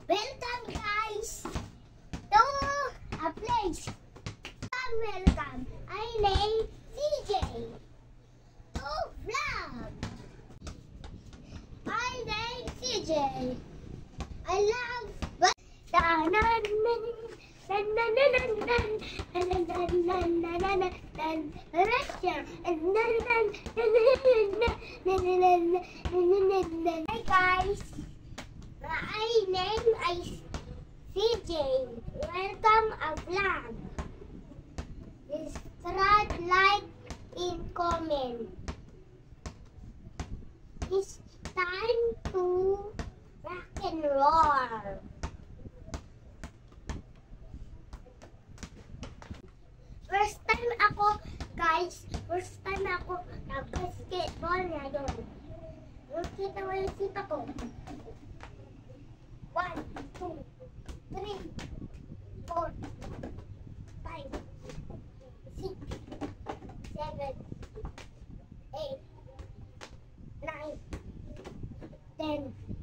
Welcome guys to a place. Welcome. I name CJ. To vlog. I name CJ. I love Hi guys. My name is CJ. Welcome a vlog. Subscribe, like, and comment. It's time to rock and roll. First time ako, guys. First time ako nag-basketball ngayon. Nakita mo yung sita ko. 1, 2, 3, 4, 5, 6, 7, 8, 9, 10,